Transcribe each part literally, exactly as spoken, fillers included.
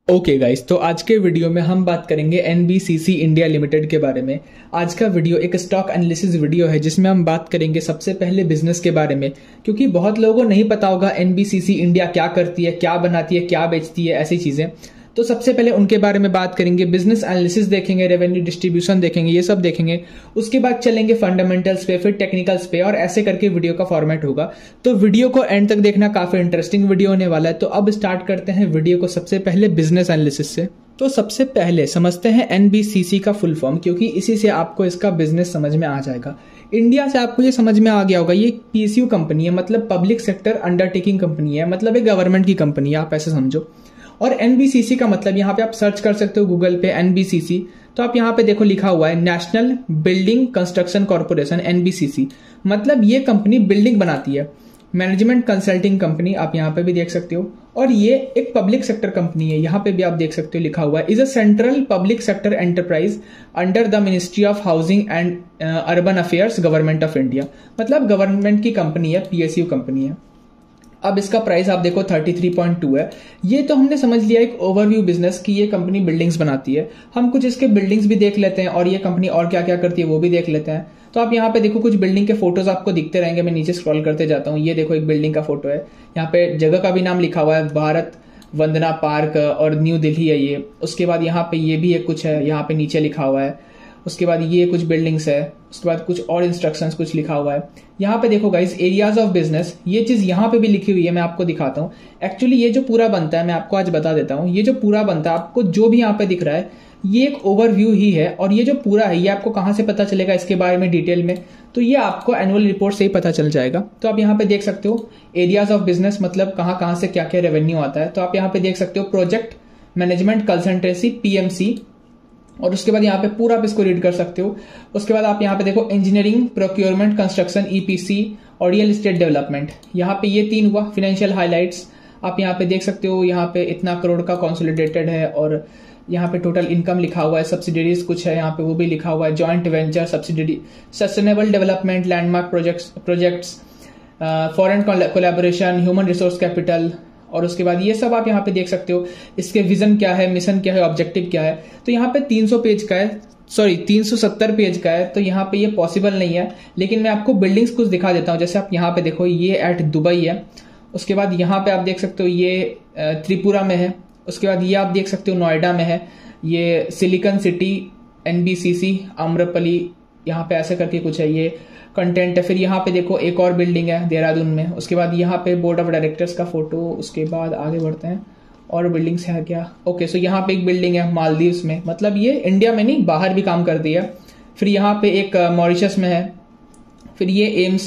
Okay okay guys, तो आज के वीडियो में हम बात करेंगे एनबीसीसी इंडिया लिमिटेड के बारे में। आज का वीडियो एक स्टॉक एनालिसिस वीडियो है जिसमें हम बात करेंगे सबसे पहले बिजनेस के बारे में, क्योंकि बहुत लोगों को नहीं पता होगा एनबीसीसी इंडिया क्या करती है, क्या बनाती है, क्या बेचती है, ऐसी चीजें। तो सबसे पहले उनके बारे में बात करेंगे, बिजनेस एनालिसिस देखेंगे, रेवेन्यू डिस्ट्रीब्यूशन देखेंगे, ये सब देखेंगे। उसके बाद चलेंगे फंडामेंटल्स पे, फिर टेक्निकल्स पे, और ऐसे करके वीडियो का फॉर्मेट होगा। तो वीडियो को एंड तक देखना, काफी इंटरेस्टिंग वीडियो होने वाला है। तो अब स्टार्ट करते हैं वीडियो को सबसे पहले बिजनेस एनालिसिस से। तो सबसे पहले समझते हैं एनबीसीसी का फुल फॉर्म, क्योंकि इसी से आपको इसका बिजनेस समझ में आ जाएगा। इंडिया से आपको ये समझ में आ गया होगा, ये पीएसयू कंपनी है, मतलब पब्लिक सेक्टर अंडरटेकिंग कंपनी है, मतलब एक गवर्नमेंट की कंपनी है, आप ऐसे समझो। और एनबीसीसी का मतलब यहाँ पे आप सर्च कर सकते हो गूगल पे एनबीसीसी, तो आप यहाँ पे देखो लिखा हुआ है national building construction corporation, NBCC. मतलब ये कंपनी बिल्डिंग बनाती है, मैनेजमेंट कंसल्टिंग कंपनी, आप यहाँ पे भी देख सकते हो। और ये एक पब्लिक सेक्टर कंपनी है, यहाँ पे भी आप देख सकते हो लिखा हुआ है, is a central public sector enterprise under the ministry of housing and urban affairs, government of India. मतलब गवर्नमेंट की कंपनी है, पीएसयू कंपनी है। अब इसका प्राइस आप देखो तैंतीस पॉइंट दो है। ये तो हमने समझ लिया एक ओवरव्यू बिजनेस की ये कंपनी बिल्डिंग्स बनाती है। हम कुछ इसके बिल्डिंग्स भी देख लेते हैं और ये कंपनी और क्या क्या करती है वो भी देख लेते हैं। तो आप यहाँ पे देखो कुछ बिल्डिंग के फोटोज आपको दिखते रहेंगे, मैं नीचे स्क्रॉल करते जाता हूँ। ये देखो एक बिल्डिंग का फोटो है, यहाँ पे जगह का भी नाम लिखा हुआ है, भारत वंदना पार्क और न्यू दिल्ली है ये। उसके बाद यहाँ पे ये भी एक कुछ है, यहाँ पे नीचे लिखा हुआ है। उसके बाद ये कुछ बिल्डिंग्स है, उसके बाद कुछ और इंस्ट्रक्शंस कुछ लिखा हुआ है। यहाँ पे देखो गाइस एरियाज ऑफ बिजनेस, ये चीज यहाँ पे भी लिखी हुई है, मैं आपको दिखाता हूँ। एक्चुअली ये जो पूरा बनता है मैं आपको आज बता देता हूँ। ये जो पूरा बनता है आपको जो भी यहाँ पे दिख रहा है ये एक ओवरव्यू ही है, और ये जो पूरा है ये आपको कहाँ से पता चलेगा इसके बारे में डिटेल में, तो ये आपको एनुअल रिपोर्ट से ही पता चल जाएगा। तो आप यहाँ पे देख सकते हो एरियाज ऑफ बिजनेस, मतलब कहाँ कहाँ से क्या क्या रेवेन्यू आता है। तो आप यहाँ पे देख सकते हो प्रोजेक्ट मैनेजमेंट कंसल्टेंसी पीएमसी, और उसके बाद यहाँ पे पूरा आप इसको रीड कर सकते हो। उसके बाद आप यहाँ पे देखो इंजीनियरिंग प्रोक्योरमेंट कंस्ट्रक्शन ईपीसी और रियल एस्टेट डेवलपमेंट, यहाँ पे ये तीन हुआ। फाइनेंशियल हाइलाइट्स आप यहाँ पे देख सकते हो, यहाँ पे इतना करोड़ का कंसोलिडेटेड है, और यहाँ पे टोटल इनकम लिखा हुआ है। सब्सिडरीज कुछ है यहाँ पे वो भी लिखा हुआ है, joint venture subsidiary, sustainable development, landmark projects projects foreign collaboration, human resource capital, और उसके बाद ये सब आप यहाँ पे देख सकते हो। इसके विजन क्या है, मिशन क्या है, ऑब्जेक्टिव क्या है। तो यहाँ पे तीन सौ पेज का है, सॉरी तीन सौ सत्तर पेज का है, तो यहाँ पे ये पॉसिबल नहीं है। लेकिन मैं आपको बिल्डिंग्स कुछ दिखा देता हूँ। जैसे आप यहाँ पे देखो ये एट दुबई है। उसके बाद यहाँ पे आप देख सकते हो ये त्रिपुरा में है। उसके बाद ये आप देख सकते हो नोएडा में है, ये सिलिकॉन सिटी एनबीसीसी आम्रपली, यहाँ पे ऐसे करके कुछ है, ये कंटेंट है। फिर यहाँ पे देखो एक और बिल्डिंग है देहरादून में। उसके बाद यहाँ पे बोर्ड ऑफ डायरेक्टर्स का फोटो। उसके बाद आगे बढ़ते हैं, और बिल्डिंग्स है क्या। ओके, सो यहाँ पे एक बिल्डिंग है मालदीव्स में, मतलब ये इंडिया में नहीं बाहर भी काम करती है। फिर यहाँ पे एक मॉरिशस में है। फिर ये एम्स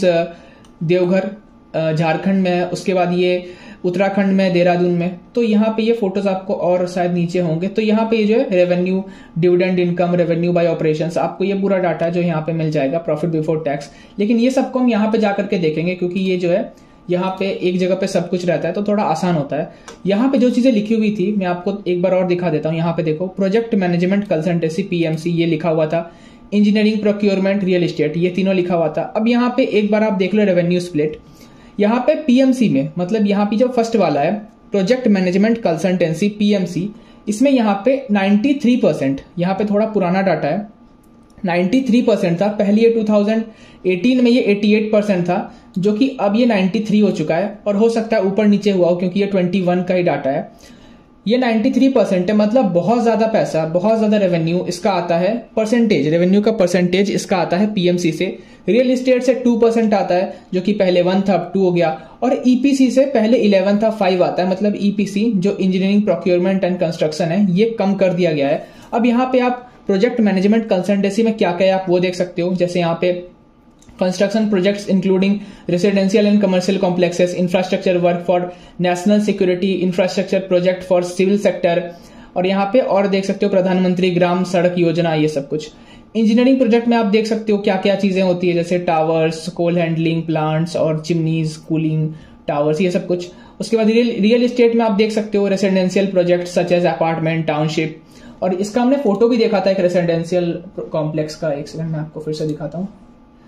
देवघर झारखंड में है। उसके बाद ये उत्तराखंड में, देहरादून में। तो यहाँ पे ये फोटोज आपको और शायद नीचे होंगे। तो यहाँ पे ये जो है revenue, dividend income, revenue by operations, आपको ये पूरा डाटा जो यहाँ पे मिल जाएगा, प्रॉफिट बिफोर टैक्स। लेकिन ये सबको हम यहाँ पे जाकर के देखेंगे, क्योंकि ये जो है यहाँ पे एक जगह पे सब कुछ रहता है तो थोड़ा आसान होता है। यहाँ पे जो चीजें लिखी हुई थी मैं आपको एक बार और दिखा देता हूँ। यहाँ पे देखो प्रोजेक्ट मैनेजमेंट कंसल्टेंसी पीएमसी, ये लिखा हुआ था। इंजीनियरिंग प्रोक्योरमेंट रियल एस्टेट, ये तीनों लिखा हुआ था। अब यहाँ पे एक बार आप देख लो रेवेन्यू स्प्लिट। यहाँ पे पीएमसी में, मतलब यहाँ पे जो फर्स्ट वाला है प्रोजेक्ट मैनेजमेंट कंसल्टेंसी पीएमसी, इसमें यहाँ पे तिरानवे परसेंट, यहाँ पे थोड़ा पुराना डाटा है, तिरानवे परसेंट था पहले। ये दो हज़ार अठारह में ये अठासी परसेंट था, जो कि अब ये तिरानवे हो चुका है, और हो सकता है ऊपर नीचे हुआ हो क्योंकि ये इक्कीस का ही डाटा है। ये तिरानवे परसेंट है, मतलब बहुत ज्यादा पैसा, बहुत ज्यादा रेवेन्यू इसका आता है। परसेंटेज, रेवेन्यू का परसेंटेज इसका आता है पीएमसी से। रियल एस्टेट से टू परसेंट आता है, जो कि पहले वन था अब टू हो गया। और ईपीसी से पहले इलेवन था, फाइव आता है। मतलब ईपीसी जो इंजीनियरिंग प्रोक्योरमेंट एंड कंस्ट्रक्शन है, ये कम कर दिया गया है। अब यहाँ पे आप प्रोजेक्ट मैनेजमेंट कंसल्टेंसी में क्या क्या है आप वो देख सकते हो। जैसे यहाँ पे construction projects including residential and commercial complexes, infrastructure work for national security, infrastructure project for civil sector, और यहाँ पे और देख सकते हो प्रधानमंत्री ग्राम सड़क योजना, ये सब कुछ। इंजीनियरिंग प्रोजेक्ट में आप देख सकते हो क्या क्या चीजें होती है, जैसे टावर्स, कोल हैंडलिंग प्लांट्स और चिमनीज, कूलिंग टावर्स, ये सब कुछ। उसके बाद रियल रियल एस्टेट में आप देख सकते हो residential project such as apartment, township, और इसका हमने फोटो भी देखा था एक रेसिडेंशियल कॉम्प्लेक्स का। एक सेकंड मैं आपको फिर से दिखाता हूँ।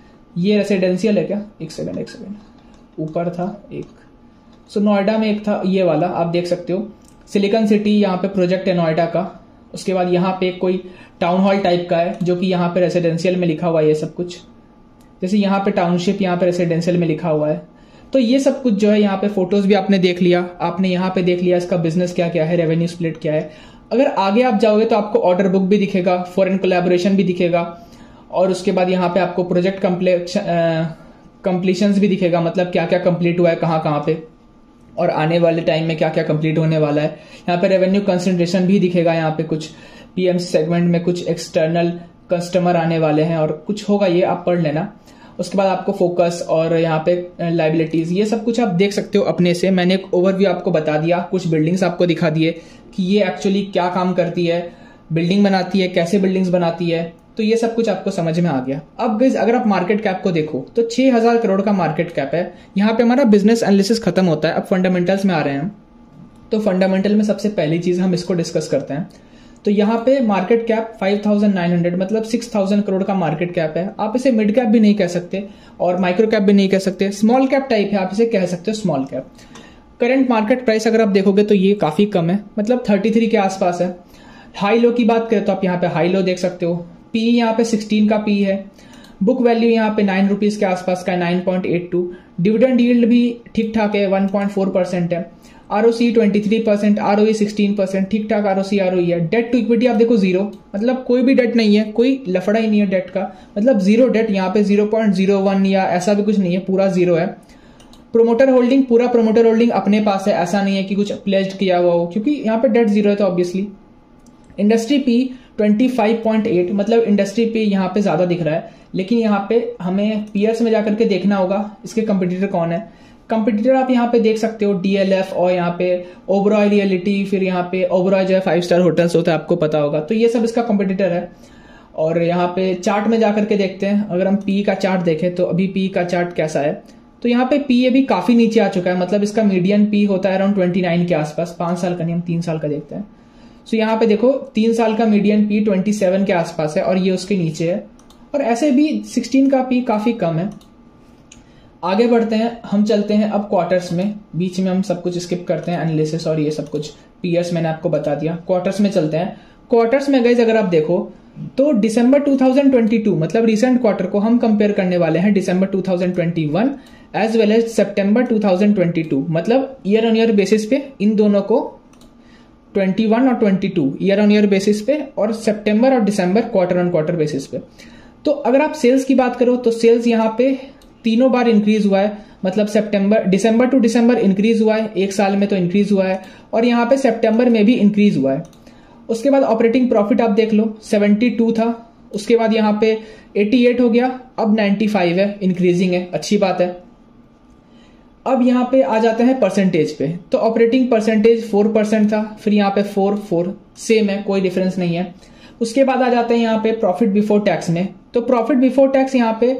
ये रेसिडेंशियल है क्या, एक सेकंड एक सेकंड ऊपर था एक, सो नोएडा में एक था ये वाला, आप देख सकते हो। सिलिकॉन सिटी यहाँ पे प्रोजेक्ट है नोएडा का। उसके बाद यहाँ पे कोई टाउन हॉल टाइप का है जो कि यहाँ पे रेसिडेंशियल में लिखा हुआ है ये सब कुछ, जैसे यहाँ पे टाउनशिप यहाँ पे रेसिडेंशियल में लिखा हुआ है। तो ये सब कुछ जो है यहाँ पे फोटोज भी आपने देख लिया, आपने यहाँ पे देख लिया इसका बिजनेस क्या क्या है, रेवेन्यू स्प्लिट क्या है। अगर आगे आप जाओगे तो आपको ऑर्डर बुक भी दिखेगा, फॉरेन कोलैबोरेशन भी दिखेगा, और उसके बाद यहाँ पे आपको प्रोजेक्ट कंप्लीशंस भी दिखेगा, मतलब क्या क्या कंप्लीट हुआ है कहाँ कहाँ पे, और आने वाले टाइम में क्या क्या कंप्लीट होने वाला है। यहाँ पे रेवेन्यू कंसंट्रेशन भी दिखेगा, यहाँ पे कुछ पीएमसी सेगमेंट में कुछ एक्सटर्नल कस्टमर आने वाले हैं और कुछ होगा, ये आप पढ़ लेना। उसके बाद आपको फोकस और यहाँ पे लाइबिलिटीज, ये सब कुछ आप देख सकते हो अपने से। मैंने एक ओवरव्यू आपको बता दिया, कुछ बिल्डिंग्स आपको दिखा दिए कि ये एक्चुअली क्या काम करती है, बिल्डिंग बनाती है, कैसे बिल्डिंग्स बनाती है, तो ये सब कुछ आपको समझ में आ गया। अब गाइस अगर आप मार्केट कैप को देखो तो छह हज़ार करोड़ का मार्केट कैप है। यहाँ पे हमारा बिजनेस एनालिसिस खत्म होता है, अब फंडामेंटल्स में आ रहे हैं। तो फंडामेंटल में सबसे पहली चीज हम इसको डिस्कस करते हैं। तो यहाँ पे मार्केट कैप पाँच हज़ार नौ सौ मतलब छह हज़ार करोड़ का मार्केट कैप है। आप इसे मिड कैप भी नहीं कह सकते और माइक्रो कैप भी नहीं कह सकते, स्मॉल कैप टाइप है, आप इसे कह सकते हो small cap. Current market price अगर आप देखोगे तो ये काफी कम है, मतलब तैंतीस के आसपास है। हाई लो की बात करें तो आप यहाँ पे हाई लो देख सकते हो। पी यहाँ पे सोलह का पी है। बुक वैल्यू यहाँ पे नाइन रुपीज के आसपास का है, nine point eight two. Dividend yield भी ठीक ठाक है, वन पॉइंट फोर परसेंट है। आरओसी तेईस परसेंट, आरओई सोलह परसेंट, ठीक ठाक आरओसी आरओई है। डेट टू इक्विटी आप देखो जीरो, मतलब कोई भी डेट नहीं है, कोई लफड़ा ही नहीं है डेट का, मतलब जीरो डेट। यहाँ पे जीरो पॉइंट जीरो वन या ऐसा भी कुछ नहीं है, पूरा जीरो है। प्रोमोटर होल्डिंग, पूरा प्रोमोटर होल्डिंग अपने पास है, ऐसा नहीं है कि कुछ प्लेज्ड किया हुआ हो, क्योंकि यहाँ पे डेट जीरो है तो ऑब्वियसली। इंडस्ट्री पी पच्चीस पॉइंट आठ, मतलब इंडस्ट्री पी यहाँ पे ज्यादा दिख रहा है, लेकिन यहाँ पे हमें पीयर्स में जाकर के देखना होगा इसके कंपटीटर कौन है। कंपटीटर आप यहाँ पे देख सकते हो डीएलएफ और यहाँ पे ओबरॉय रियलिटी, फिर यहाँ पे ओबरॉय जो है फाइव स्टार होटल्स होता है, आपको पता होगा। तो ये सब इसका कंपटीटर है। और यहाँ पे चार्ट में जाकर के देखते हैं, अगर हम पी का चार्ट देखें तो अभी पी का चार्ट कैसा है। तो यहाँ पे पी अभी काफी नीचे आ चुका है, मतलब इसका मीडियन पी होता है अराउंड ट्वेंटी नाइन के आसपास, पांच साल का नहीं, हम तीन साल का देखते हैं। सो यहाँ पे देखो तीन साल का मीडियन पी ट्वेंटी सेवन के आसपास है और ये उसके नीचे है, और ऐसे भी सिक्सटीन का पी काफी कम है। आगे बढ़ते हैं, हम चलते हैं अब क्वार्टर्स में, बीच में हम सब कुछ स्किप करते हैं, एनालिसिस और ये सब कुछ, पीयर्स मैंने आपको बता दिया। क्वार्टर्स में चलते हैं। क्वार्टर्स में गाइस अगर आप देखो तो December two thousand twenty two मतलब रिसेंट क्वार्टर को हम कंपेयर करने वाले हैं December two thousand twenty one as well as September two thousand twenty two, मतलब ईयर ऑन ईयर बेसिस पे इन दोनों को इक्कीस और बाईस ईयर ऑन ईयर बेसिस पे, और सितंबर और December quarter on quarter basis पे। तो अगर आप सेल्स की बात करो तो सेल्स यहाँ पे तीनों बार इंक्रीज हुआ है, मतलब सितंबर दिसंबर टू दिसंबर इंक्रीज हुआ है, एक साल में तो इंक्रीज हुआ है, और यहाँ पे सितंबर में भी इंक्रीज हुआ है। उसके बाद ऑपरेटिंग प्रॉफिट आप देख लो, बहत्तर था, उसके बाद यहाँ पे अट्ठासी हो गया, अब पचानवे है, इंक्रीजिंग है, अच्छी बात है। अब यहाँ पे आ जाते हैं परसेंटेज पे, तो ऑपरेटिंग परसेंटेज फोर परसेंट था, फिर यहाँ पे फोर फोर सेम है, कोई डिफरेंस नहीं है। उसके बाद आ जाते हैं यहाँ पे प्रॉफिट बिफोर टैक्स में, तो प्रॉफिट बिफोर टैक्स यहाँ पे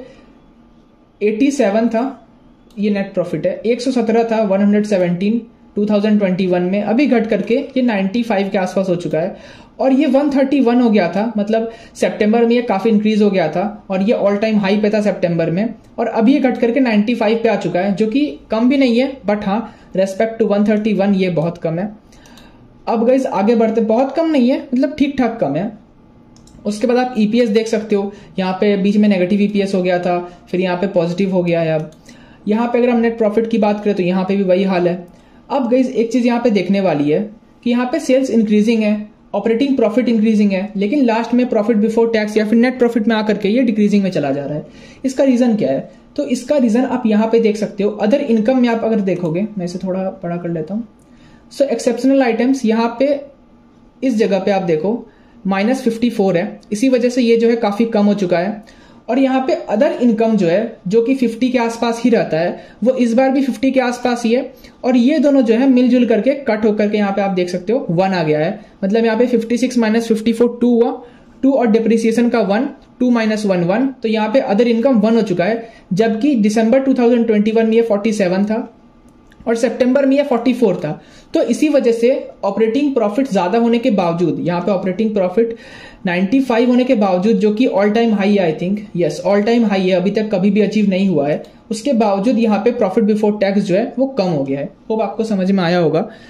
सत्तासी था, ये नेट प्रॉफिट है, एक सौ सत्रह था, एक सौ सत्रह टू थाउजेंड ट्वेंटी वन में, अभी घट करके ये पचानवे के आसपास हो चुका है, और ये एक सौ इकतीस हो गया था, मतलब सितंबर में ये काफी इंक्रीज हो गया था, और ये ऑल टाइम हाई पे था सितंबर में, और अभी ये घट करके पचानवे पे आ चुका है, जो कि कम भी नहीं है, बट हाँ रेस्पेक्ट टू एक सौ इकतीस ये बहुत कम है। अब गाइस आगे बढ़ते, बहुत कम नहीं है, मतलब ठीक ठाक कम है। उसके बाद आप ईपीएस देख सकते हो, यहाँ पे बीच में नेगेटिव ईपीएस हो गया था, फिर यहाँ पे पॉजिटिव हो गया है। अब यहाँ पे अगर हम नेट प्रॉफिट की बात करें तो यहाँ पे भी वही हाल है। अब गाइस एक चीज यहाँ पे देखने वाली है कि यहाँ पे सेल्स इंक्रीजिंग है, ऑपरेटिंग प्रॉफिट इंक्रीजिंग है, लेकिन लास्ट में प्रॉफिट बिफोर टैक्स या फिर नेट प्रॉफिट में आकर के ये डिक्रीजिंग में चला जा रहा है। इसका रीजन क्या है? तो इसका रीजन आप यहाँ पे देख सकते हो, अदर इनकम में आप अगर देखोगे, मैं इसे थोड़ा बड़ा कर लेता हूँ। सो एक्सेप्शनल आइटम्स यहाँ पे इस जगह पे आप देखो माइनस फिफ्टी फोर है, इसी वजह से ये जो है काफी कम हो चुका है। और यहाँ पे अदर इनकम जो है, जो कि फिफ्टी के आसपास ही रहता है, वो इस बार भी फिफ्टी के आसपास ही है, और ये दोनों जो है मिलजुल करके कट होकर के यहाँ पे आप देख सकते हो वन आ गया है, मतलब यहाँ पे fifty six minus fifty four two हुआ, टू और डिप्रिसिएशन का one, two minus one one, तो यहाँ पे अदर इनकम वन हो चुका है, जबकि December two thousand twenty one में ये फोर्टी सेवन था और सितंबर में ये फोर्टी फोर था। तो इसी वजह से ऑपरेटिंग प्रॉफिट ज्यादा होने के बावजूद, यहाँ पे ऑपरेटिंग प्रॉफिट पचानवे होने के बावजूद, जो कि ऑल टाइम हाई है, I think yes all time high है, अभी तक कभी भी अचीव नहीं हुआ है, उसके बावजूद यहाँ पे प्रॉफिट बिफोर टैक्स जो है वो कम हो गया है। होप आपको समझ में आया होगा।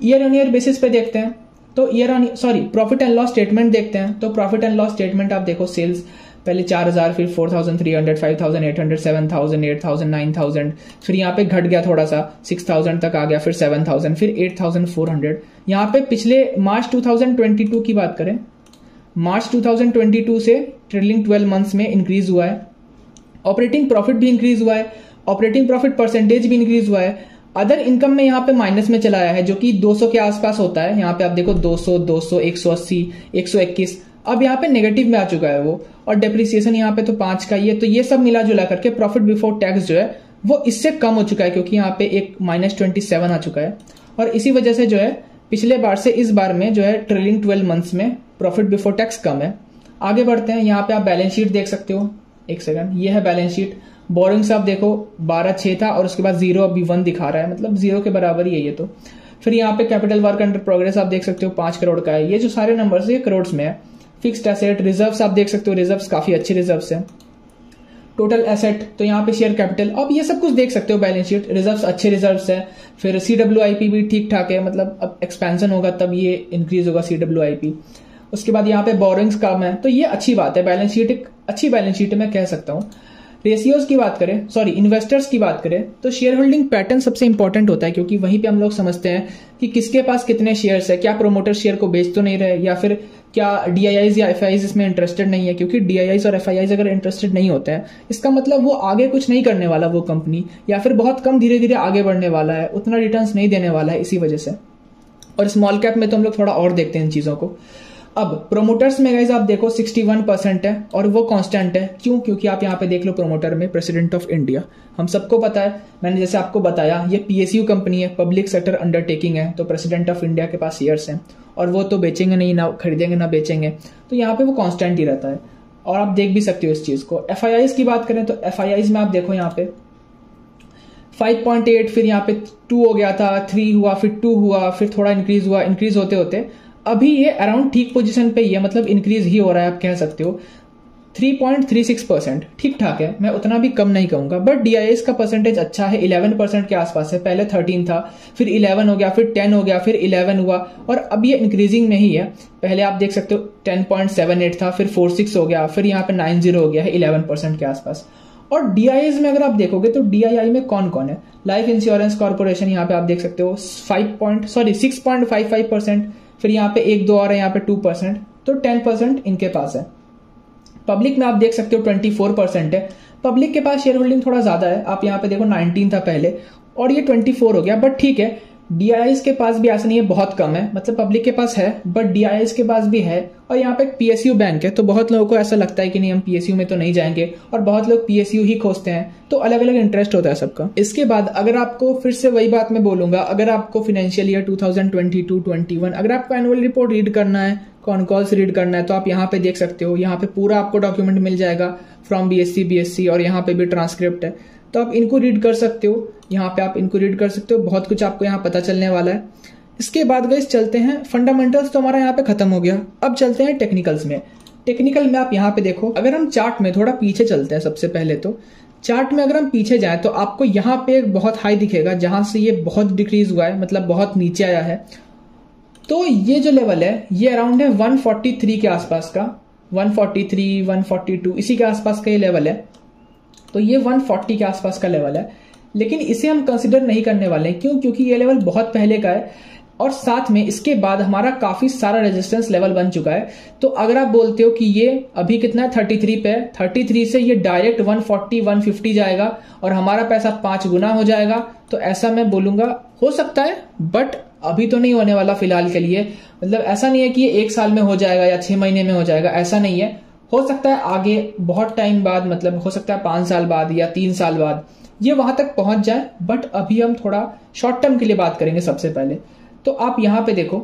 ईयर ऑन ईयर बेसिस पे देखते हैं तो year on sorry profit and loss statement देखते हैं तो प्रॉफिट एंड लॉस स्टेटमेंट आप देखो, सेल्स पहले चार हजार, फिर four thousand three hundred, five thousand eight hundred, seven thousand, eight thousand, nine thousand, फिर यहाँ पे घट गया थोड़ा सा सिक्स थाउजेंड तक आ गया, फिर सेवन थाउजेंड, फिर एट थाउजेंड फोर हंड्रेड। यहाँ पे पिछले March two thousand twenty two की बात करें, March two thousand twenty two से ट्रेलिंग ट्वेल्व मंथ्स में इंक्रीज हुआ है, ऑपरेटिंग प्रॉफिट भी इंक्रीज हुआ है, ऑपरेटिंग प्रॉफिट परसेंटेज भी इंक्रीज हुआ है। अदर इनकम में यहाँ पे माइनस में चला आया है जो कि दो सौ के आसपास होता है। यहाँ पे आप देखो दो सौ, दो सौ, एक सौ अस्सी, एक सौ इक्कीस, अब यहाँ पे नेगेटिव में आ चुका है वो, और डेप्रिसिएशन यहाँ पे तो पांच का ही है। तो ये सब मिला जुला करके प्रॉफिट बिफोर टैक्स जो है वो इससे कम हो चुका है, क्योंकि यहाँ पे एक माइनस ट्वेंटी सेवन आ चुका है। और इसी वजह से जो है पिछले बार से इस बार में जो है ट्रेलिंग ट्वेल्व मंथ्स में प्रॉफिट बिफोर टैक्स कम है। आगे बढ़ते हैं, यहाँ पे आप बैलेंस शीट देख सकते हो। एक सेकंड, ये है बैलेंस शीट। बोरिंग्स आप देखो बारह छह था और उसके बाद जीरो अभी वन दिखा रहा है, मतलब जीरो के बराबर ही है ये तो। फिर यहाँ पे कैपिटल वर्क अंडर प्रोग्रेस आप देख सकते हो पांच करोड़ का है। ये जो सारे नंबर्स है करोड़ में है। फिक्स्ड एसेट, रिजर्व्स आप देख सकते हो, रिजर्व्स काफी अच्छे रिजर्व्स है। टोटल एसेट तो यहाँ पे शेयर कैपिटल, अब ये सब कुछ देख सकते हो बैलेंस शीट। रिजर्व्स अच्छे रिजर्व्स है। फिर सी डब्ल्यू आई पी भी ठीक ठाक है, मतलब अब एक्सपेंशन होगा तब ये इंक्रीज होगा सी डब्ल्यू आई पी। उसके बाद यहाँ पे बोरिंग्स कम है, तो ये अच्छी बात है। बैलेंस शीट एक अच्छी बैलेंस शीट मैं कह सकता हूँ। रेशियोज की बात करें, सॉरी इन्वेस्टर्स की बात करें, तो शेयर होल्डिंग पैटर्न सबसे इंपॉर्टेंट होता है, क्योंकि वहीं पे हम लोग समझते हैं कि किसके पास कितने शेयर्स है, क्या प्रोमोटर शेयर को बेच तो नहीं रहे, या फिर क्या डीआईआईज या एफआईआईज इसमें इंटरेस्टेड नहीं है। क्योंकि डीआईआईज और एफआईआईज अगर इंटरेस्टेड नहीं होते हैं, इसका मतलब वो आगे कुछ नहीं करने वाला वो कंपनी, या फिर बहुत कम धीरे धीरे आगे बढ़ने वाला है, उतना रिटर्न्स नहीं देने वाला है इसी वजह से। और स्मॉल कैप में तो हम लोग थोड़ा और देखते हैं इन चीजों को। अब प्रोमोटर्स में गाइस आप देखो इकसठ परसेंट है और वो कांस्टेंट है। क्यों? क्योंकि आप यहाँ पे देख लो प्रोमोटर में प्रेसिडेंट ऑफ इंडिया, हम सबको पता है, मैंने जैसे आपको बताया ये पीएसयू कंपनी है, पब्लिक सेक्टर अंडरटेकिंग है, तो प्रेसिडेंट ऑफ इंडिया के पास शेयर्स हैं और वो तो बेचेंगे नहीं, ना खरीदेंगे ना बेचेंगे, तो यहाँ पे वो कांस्टेंट ही रहता है। और आप देख भी सकते हो इस चीज को। एफआईआईज की बात करें तो एफआईआईज में आप देखो यहाँ पे फाइव पॉइंट एट, फिर यहाँ पे टू हो गया था, थ्री हुआ, फिर टू हुआ, फिर थोड़ा इंक्रीज हुआ, इंक्रीज होते होते अभी ये अराउंड ठीक पोजीशन पे ही है, मतलब इंक्रीज ही हो रहा है आप कह सकते हो। Three point three six percent ठीक ठाक है, मैं उतना भी कम नहीं कहूंगा, बट डीआईएस का परसेंटेज अच्छा है, इलेवन परसेंट के आसपास है। पहले थर्टीन था, फिर इलेवन हो गया, फिर टेन हो गया, फिर इलेवन हुआ और अब ये इंक्रीजिंग में ही है। पहले आप देख सकते हो टेन पॉइंट सेवन एट था, फिर फोर सिक्स हो गया, फिर यहाँ पे नाइन जीरो हो गया है, इलेवन परसेंट के आसपास। और डीआईआईज में अगर आप देखोगे तो डीआईआई में कौन कौन है, लाइफ इंश्योरेंस कॉर्पोरेशन यहाँ पे आप देख सकते हो five point sorry six point five five percent, फिर यहाँ पे एक दो और है, यहाँ पे टू परसेंट, तो टेन परसेंट इनके पास है। पब्लिक में आप देख सकते हो ट्वेंटी फोर परसेंट है, पब्लिक के पास शेयर होल्डिंग थोड़ा ज्यादा है। आप यहाँ पे देखो नाइनटीन था पहले और ये ट्वेंटी फोर हो गया, बट ठीक है। डीआईआईज के पास भी ऐसा नहीं है बहुत कम है, मतलब पब्लिक के पास है बट डीआईआईज के पास भी है। और यहाँ पे एक पीएसयू बैंक है, तो बहुत लोगों को ऐसा लगता है कि नहीं हम पीएसयू में तो नहीं जाएंगे, और बहुत लोग पीएसयू ही खोजते हैं, तो अलग अलग इंटरेस्ट होता है सबका। इसके बाद अगर आपको फिर से वही बात मैं बोलूंगा, अगर आपको financial year two thousand twenty two twenty one अगर आपको एनुअल रिपोर्ट रीड करना है, कौन कॉल से रीड करना है, तो आप यहाँ पे देख सकते हो। यहाँ पे पूरा आपको डॉक्यूमेंट मिल जाएगा फ्रॉम बीएससी बीएससी, और यहाँ पे भी ट्रांसक्रिप्ट है, तो आप इनको रीड कर सकते हो। यहाँ पे आप इनको रीड कर सकते हो, बहुत कुछ आपको यहाँ पता चलने वाला है। इसके बाद गाइस चलते हैं, फंडामेंटल्स तो हमारा यहाँ पे खत्म हो गया, अब चलते हैं टेक्निकल्स में। टेक्निकल में आप यहाँ पे देखो, अगर हम चार्ट में थोड़ा पीछे चलते हैं, सबसे पहले तो चार्ट में अगर हम पीछे जाए तो आपको यहाँ पे एक बहुत हाई दिखेगा, जहां से ये बहुत डिक्रीज हुआ है, मतलब बहुत नीचे आया है। तो ये जो लेवल है ये अराउंड है वन फोर्टी थ्री के आसपास का, one forty three, one forty two इसी के आसपास का ये लेवल है। तो ये वन फोर्टी के आसपास का लेवल है, लेकिन इसे हम कंसिडर नहीं करने वाले हैं। क्यों? क्योंकि ये लेवल बहुत पहले का है और साथ में इसके बाद हमारा काफी सारा रेजिस्टेंस लेवल बन चुका है। तो अगर आप बोलते हो कि ये अभी कितना है थर्टी थ्री पे, थर्टी थ्री से ये direct one forty one fifty जाएगा और हमारा पैसा पांच गुना हो जाएगा, तो ऐसा मैं बोलूंगा हो सकता है, बट अभी तो नहीं होने वाला फिलहाल के लिए। मतलब ऐसा नहीं है कि ये एक साल में हो जाएगा या छह महीने में हो जाएगा, ऐसा नहीं है। हो सकता है आगे बहुत टाइम बाद, मतलब हो सकता है पांच साल बाद या तीन साल बाद ये वहां तक पहुंच जाए, बट अभी हम थोड़ा शॉर्ट टर्म के लिए बात करेंगे सबसे पहले। तो आप यहां पे देखो,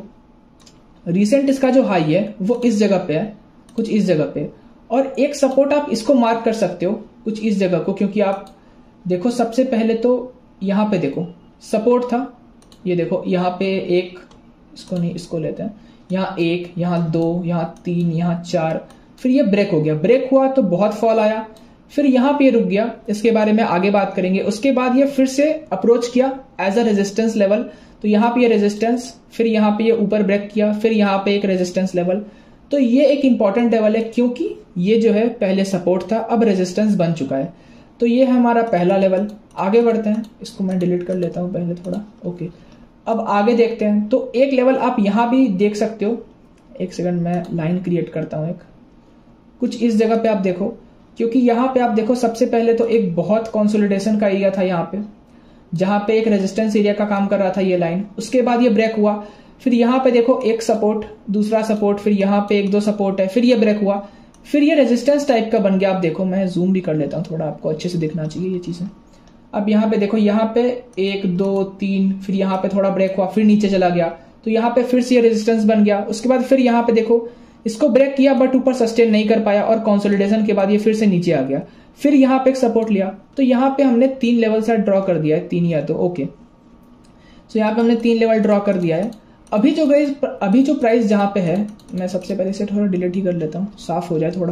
रिसेंट इसका जो हाई है वो इस जगह पे है, कुछ इस जगह पे, और एक सपोर्ट आप इसको मार्क कर सकते हो कुछ इस जगह को, क्योंकि आप देखो सबसे पहले तो यहां पे देखो सपोर्ट था, ये देखो यहाँ पे एक, इसको नहीं इसको लेते हैं, यहाँ एक, यहाँ दो, यहाँ तीन, यहाँ चार, फिर ये ब्रेक हो गया। ब्रेक हुआ तो बहुत फॉल आया, फिर यहाँ पे रुक गया, इसके बारे में आगे बात करेंगे। उसके बाद ये फिर से अप्रोच किया एज अ रेजिस्टेंस लेवल, तो यहाँ पे ये रेजिस्टेंस, फिर यहाँ पे ये ऊपर ब्रेक किया, फिर यहाँ पे एक रेजिस्टेंस लेवल। तो ये एक इंपॉर्टेंट लेवल है क्योंकि ये जो है पहले सपोर्ट था, अब रेजिस्टेंस बन चुका है। तो ये है हमारा पहला लेवल। आगे बढ़ते हैं, इसको मैं डिलीट कर लेता हूँ पहले थोड़ा। ओके, अब आगे देखते हैं। तो एक लेवल आप यहाँ भी देख सकते हो, एक सेकंड मैं लाइन क्रिएट करता हूँ एक, कुछ इस जगह पे आप देखो, क्योंकि यहाँ पे आप देखो सबसे पहले तो एक बहुत कंसोलिडेशन का एरिया था यहाँ पे, जहां पे एक रेजिस्टेंस एरिया का काम कर रहा था ये लाइन। उसके बाद ये ब्रेक हुआ, फिर यहाँ पे देखो एक सपोर्ट, दूसरा सपोर्ट, फिर यहाँ पे एक दो सपोर्ट है, फिर ये ब्रेक हुआ, फिर ये रेजिस्टेंस टाइप का बन गया। आप देखो, मैं जूम भी कर लेता हूँ थोड़ा, आपको अच्छे से दिखना चाहिए ये चीजें। अब यहाँ पे देखो, यहाँ पे एक दो तीन, फिर यहाँ पे थोड़ा ब्रेक हुआ, फिर नीचे चला गया, तो यहाँ पे फिर से ये रेजिस्टेंस बन गया। उसके बाद फिर यहाँ पे देखो इसको ब्रेक किया बट ऊपर सस्टेन नहीं कर पाया, और कंसोलिडेशन के बाद ये फिर से नीचे आ गया, फिर यहाँ पे एक सपोर्ट लिया। तो यहाँ पे हमने तीन लेवल से ड्रॉ कर दिया है, तीन या तो ओके। सो यहाँ पे हमने तीन लेवल ड्रॉ कर दिया है। अभी जो गाइस, अभी जो प्राइस जहां पे है, मैं सबसे पहले से थोड़ा डिलीट ही कर लेता हूँ, साफ हो जाए थोड़ा।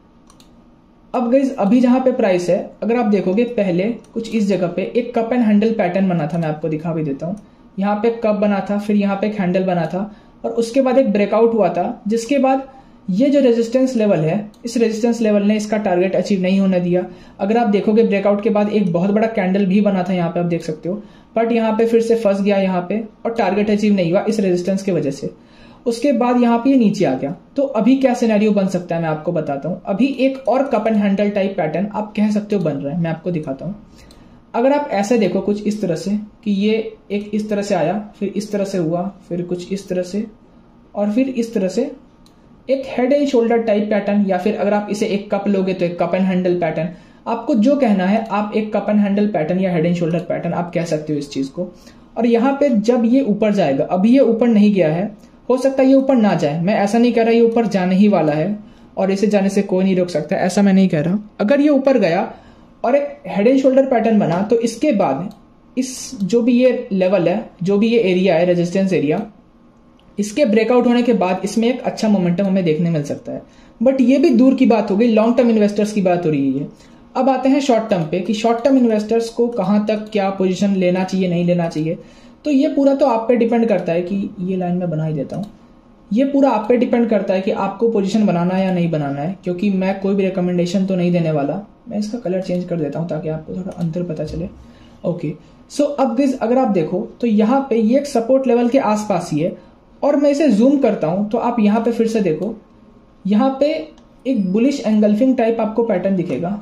अब गाइस अभी जहां पे प्राइस है, अगर आप देखोगे पहले कुछ इस जगह पे एक कप एंड हैंडल पैटर्न बना था, मैं आपको दिखा भी देता हूँ। यहाँ पे कप बना था, फिर यहाँ पे एक हैंडल बना था, और उसके बाद एक ब्रेकआउट हुआ था, जिसके बाद ये जो रेजिस्टेंस लेवल है, इस रेजिस्टेंस लेवल ने इसका टारगेट अचीव नहीं होने दिया। अगर आप देखोगे ब्रेकआउट के बाद एक बहुत बड़ा कैंडल भी बना था, यहाँ पे आप देख सकते हो, बट यहाँ पे फिर से फंस गया यहाँ पे, और टारगेट अचीव नहीं हुआ इस रेजिस्टेंस की वजह से। उसके बाद यहाँ पे ये नीचे आ गया। तो अभी क्या सिनेरियो बन सकता है मैं आपको बताता हूँ। अभी एक और cup and handle type pattern आप कह सकते हो बन रहा है, मैं आपको दिखाता हूँ। अगर आप ऐसे देखो कुछ इस तरह से, कि ये एक इस तरह से आया, फिर इस तरह से हुआ, फिर कुछ इस तरह से, और फिर इस तरह से एक head and shoulder type pattern, या फिर अगर आप इसे एक कप लोगे तो एक कप एंड हैंडल पैटर्न। आपको जो कहना है, आप एक कप एंड हैंडल पैटर्न या हेड एंड शोल्डर पैटर्न आप कह सकते हो इस चीज को। और यहाँ पे जब ये ऊपर जाएगा, अभी ये ऊपर नहीं गया है, हो सकता है ये ऊपर ना जाए, मैं ऐसा नहीं कह रहा ये ऊपर जाने ही वाला है और इसे जाने से कोई नहीं रोक सकता, ऐसा मैं नहीं कह रहा। अगर ये ऊपर गया और एक हेड एंड शोल्डर पैटर्न बना, तो इसके बाद इस जो भी ये लेवल है, जो भी ये एरिया है रेजिस्टेंस एरिया, इसके ब्रेकआउट होने के बाद इसमें एक अच्छा मोमेंटम हमें देखने मिल सकता है। बट ये भी दूर की बात हो गई, लॉन्ग टर्म इन्वेस्टर्स की बात हो रही है। अब आते हैं शॉर्ट टर्म पे, कि शॉर्ट टर्म इन्वेस्टर्स को कहां तक क्या पोजीशन लेना चाहिए, नहीं लेना चाहिए। तो ये पूरा तो आप पे डिपेंड करता है, कि ये लाइन में बना ही देता हूं, ये पूरा आप पे डिपेंड करता है कि आपको पोजीशन बनाना है या नहीं बनाना है, क्योंकि मैं कोई भी रिकमेंडेशन तो नहीं देने वाला। मैं इसका कलर चेंज कर देता हूं ताकि आपको थोड़ा अंतर पता चले। ओके, सो अब दिस अगर आप देखो तो यहाँ पे ये एक सपोर्ट लेवल के आसपास ही है, और मैं इसे जूम करता हूं तो आप यहाँ पे फिर से देखो, यहाँ पे एक बुलिश एंगल्फिंग टाइप आपको पैटर्न दिखेगा।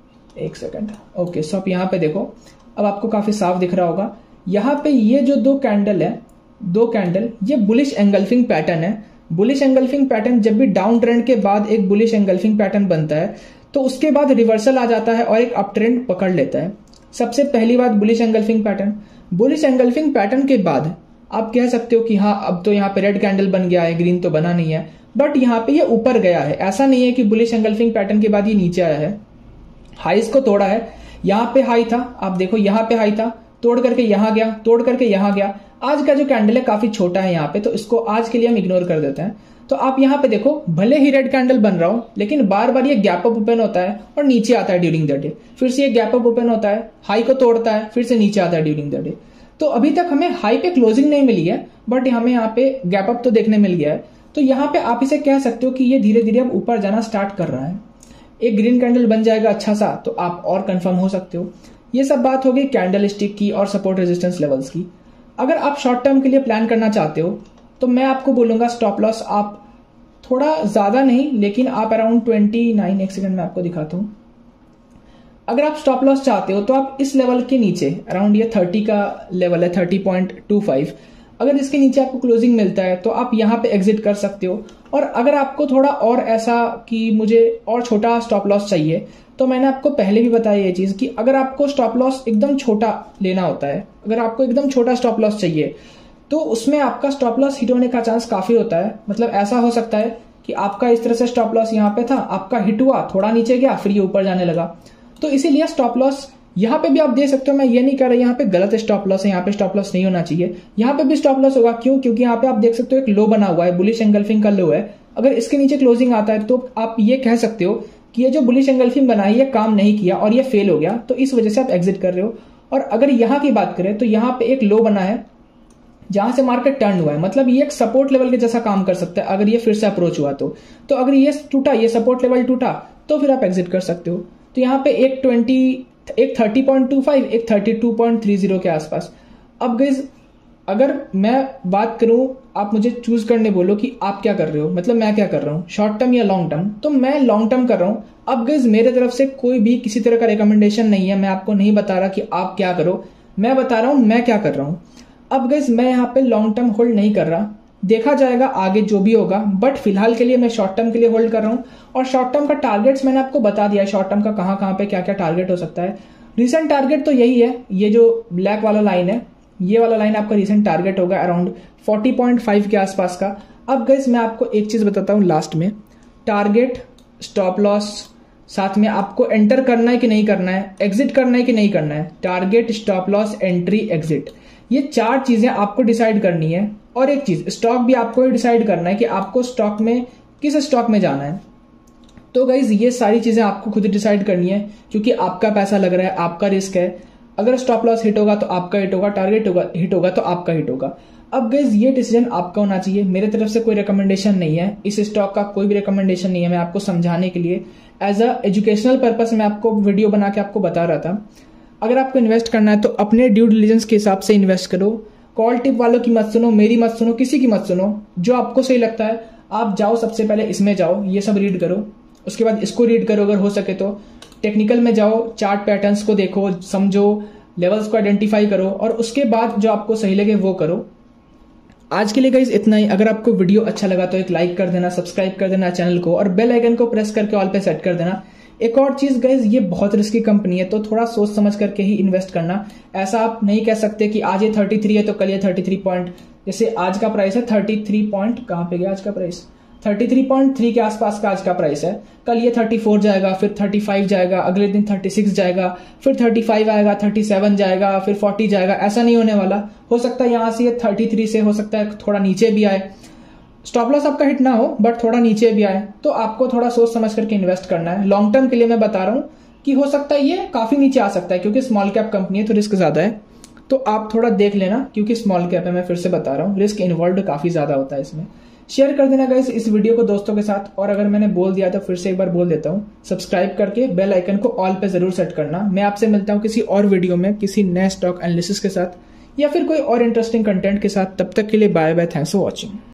एक सेकंड, ओके, सो आप यहाँ पे देखो, अब आपको काफी साफ दिख रहा होगा। यहाँ पे ये जो दो कैंडल है, दो कैंडल, ये बुलिश एंगल्फिंग पैटर्न है। बुलिश एंगल्फिंग पैटर्न जब भी डाउन ट्रेंड के बाद एक बुलिश एंगल्फिंग पैटर्न बनता है, तो उसके बाद रिवर्सल आ जाता है और एक अप ट्रेंड पकड़ लेता है। सबसे पहली बात bullish engulfing pattern. Bullish engulfing pattern के बाद आप कह सकते हो कि हाँ, अब तो यहाँ पे रेड कैंडल बन गया है, ग्रीन तो बना नहीं है, बट यहाँ पे ये ऊपर गया है। ऐसा नहीं है कि बुलिश एंगल्फिंग पैटर्न के बाद ये नीचे आया है, हाईज को तोड़ा है। यहाँ पे हाई था, आप देखो यहाँ पे हाई था, तोड़ करके यहाँ गया, तोड़ करके यहाँ गया। आज का जो कैंडल है काफी छोटा है यहाँ पे, तो इसको आज के लिए हम इग्नोर कर देते हैं। तो आप यहाँ पे देखो, भले ही रेड कैंडल बन रहा हो, लेकिन बार बार ये गैप अप ओपन होता है और नीचे आता है ड्यूरिंग द डे, फिर से ये गैप अप ओपन होता है, हाई को तोड़ता है, फिर से नीचे आता है ड्यूरिंग द डे। तो अभी तक हमें हाई पे क्लोजिंग नहीं मिली है, बट हमें यहाँ पे गैप अप तो देखने मिल गया है। तो यहाँ पे आप इसे कह सकते हो कि ये धीरे धीरे अब ऊपर जाना स्टार्ट कर रहा है। एक ग्रीन कैंडल बन जाएगा अच्छा सा, तो आप और कंफर्म हो सकते हो। ये सब बात हो गई कैंडल स्टिक की और सपोर्ट रेजिस्टेंस लेवल्स की। अगर आप शॉर्ट टर्म के लिए प्लान करना चाहते हो, तो मैं आपको बोलूंगा स्टॉप लॉस आप थोड़ा ज्यादा नहीं, लेकिन आप अराउंड ट्वेंटी नाइन, एक सेकंड में आपको दिखाता हूं। अगर आप स्टॉप लॉस चाहते हो तो आप इस लेवल के नीचे, अराउंड ये थर्टी का लेवल है, थर्टी पॉइंट टू फाइव, अगर इसके नीचे आपको क्लोजिंग मिलता है तो आप यहाँ पे एग्जिट कर सकते हो। और अगर आपको थोड़ा और ऐसा कि मुझे और छोटा स्टॉप लॉस चाहिए, तो मैंने आपको पहले भी बताया ये चीज कि अगर आपको स्टॉप लॉस एकदम छोटा लेना होता है, अगर आपको एकदम छोटा स्टॉप लॉस चाहिए, तो उसमें आपका स्टॉप लॉस हिट होने का चांस काफी होता है। मतलब ऐसा हो सकता है कि आपका इस तरह से स्टॉप लॉस यहाँ पे था, आपका हिट हुआ, थोड़ा नीचे गया, फिर ये ऊपर जाने लगा। तो इसीलिए स्टॉप लॉस यहाँ पे भी आप दे सकते हो। मैं ये नहीं कह रहा यहाँ पे गलत स्टॉप लॉस है, यहाँ पे स्टॉप लॉस नहीं होना चाहिए, यहाँ पे भी स्टॉप लॉस होगा। क्यों? क्योंकि यहाँ पे आप देख सकते हो एक लो बना हुआ है, बुलिश एंगल्फिंग का लो है। अगर इसके नीचे क्लोजिंग आता है तो आप ये कह सकते हो कि ये जो बुलिश एंगल्फिंग बना है ये काम नहीं किया और ये फेल हो गया, तो इस वजह से आप एग्जिट कर रहे हो। और अगर यहाँ की बात करें तो यहाँ पे एक लो बना है, जहां से मार्केट टर्न हुआ है, मतलब ये एक सपोर्ट लेवल के जैसा काम कर सकता है अगर ये फिर से अप्रोच हुआ तो तो अगर ये टूटा, ये सपोर्ट लेवल टूटा, तो फिर आप एग्जिट कर सकते हो। तो यहाँ पे एक ट्वेंटी एक थर्टी पॉइंट टू फाइव, एक thirty two point three zero के आसपास। अब गाइस अगर मैं बात करूं, आप मुझे चूज करने बोलो कि आप क्या कर रहे हो, मतलब मैं क्या कर रहा हूँ, शॉर्ट टर्म या लॉन्ग टर्म, तो मैं लॉन्ग टर्म कर रहा हूँ। अब गाइस मेरे तरफ से कोई भी किसी तरह का रिकमेंडेशन नहीं है, मैं आपको नहीं बता रहा कि आप क्या करो, मैं बता रहा हूं मैं क्या कर रहा हूं। अब गाइस मैं यहाँ पे लॉन्ग टर्म होल्ड नहीं कर रहा, देखा जाएगा आगे जो भी होगा, बट फिलहाल के लिए मैं शॉर्ट टर्म के लिए होल्ड कर रहा हूं। और शॉर्ट टर्म का टारगेट्स मैंने आपको बता दिया है, शॉर्ट टर्म का कहां कहां पे क्या क्या टारगेट हो सकता है। रिसेंट टारगेट तो यही है, ये जो ब्लैक वाला लाइन है, ये वाला लाइन आपका रिसेंट टारगेट होगा अराउंड फोर्टी पॉइंट फाइव के आसपास का। अब गाइस मैं आपको एक चीज बताता हूं लास्ट में, टारगेट, स्टॉप लॉस, साथ में आपको एंटर करना है कि नहीं करना है, एग्जिट करना है कि नहीं करना है, target, stop loss, entry, exit, ये चार चीजें आपको डिसाइड करनी है। और एक चीज, स्टॉक भी आपको डिसाइड करना है कि आपको स्टॉक में किस स्टॉक में जाना है। तो गाइज ये सारी चीजें आपको खुद डिसाइड करनी है, क्योंकि आपका पैसा लग रहा है, आपका रिस्क है। अगर स्टॉप लॉस हिट होगा तो आपका हिट होगा, टारगेट होगा हिट होगा तो आपका हिट होगा। अब गाइज ये डिसीजन आपका होना चाहिए, मेरे तरफ से कोई रिकमेंडेशन नहीं है, इस स्टॉक का कोई भी रिकमेंडेशन नहीं है, मैं आपको समझाने के लिए एज अ एजुकेशनल पर्पस मैं आपको वीडियो बना के आपको बता रहा था। अगर आपको इन्वेस्ट करना है तो अपने ड्यू डिलिजेंस के हिसाब से इन्वेस्ट करो, कॉल टिप वालों की मत सुनो, मेरी मत सुनो, किसी की मत सुनो, जो आपको सही लगता है आप जाओ, सबसे पहले इसमें जाओ, ये सब रीड करो, उसके बाद इसको रीड करो, अगर हो सके तो टेक्निकल में जाओ, चार्ट पैटर्न्स को देखो, समझो, लेवल्स को आइडेंटिफाई करो, और उसके बाद जो आपको सही लगे वो करो। आज के लिए गाइस इतना ही। अगर आपको वीडियो अच्छा लगा तो एक लाइक कर देना, सब्सक्राइब कर देना चैनल को, और बेल आइकन को प्रेस करके ऑल पे सेट कर देना। एक और चीज गाइस, ये बहुत रिस्की कंपनी है, तो थोड़ा सोच समझ करके ही इन्वेस्ट करना। ऐसा आप नहीं कह सकते कि आज ये थर्टी थ्री है तो कल ये थर्टी थ्री पॉइंट, जैसे आज का प्राइस है थर्टी थ्री पॉइंट, कहां पे गया आज का price, thirty three point three के आसपास का आज का प्राइस है, कल ये थर्टी फोर जाएगा, फिर थर्टी फाइव जाएगा, अगले दिन थर्टी सिक्स जाएगा, फिर थर्टी फाइव आएगा, थर्टी सेवन जाएगा, फिर फोर्टी जाएगा। ऐसा नहीं होने वाला। हो सकता है यहां से ये थर्टी थ्री से हो सकता है थोड़ा नीचे भी आए, स्टॉप लॉस आपका हिट ना हो बट थोड़ा नीचे भी आए, तो आपको थोड़ा सोच समझ करके इन्वेस्ट करना है। लॉन्ग टर्म के लिए मैं बता रहा हूं कि हो सकता है ये काफी नीचे आ सकता है, क्योंकि स्मॉल कैप कंपनी है तो रिस्क ज्यादा है, तो आप थोड़ा देख लेना, क्योंकि स्मॉल कैप है, मैं फिर से बता रहा हूँ, रिस्क इन्वॉल्व काफी ज्यादा होता है इसमें। शेयर कर देना गाइस इस वीडियो को दोस्तों के साथ, और अगर मैंने बोल दिया तो फिर से एक बार बोल देता हूँ, सब्सक्राइब करके बेल आइकन को ऑल पे जरूर सेट करना। मैं आपसे मिलता हूँ किसी और वीडियो में किसी नए स्टॉक एनालिसिस के साथ, या फिर कोई और इंटरेस्टिंग कंटेंट के साथ। तब तक के लिए bye bye, thanks for watching.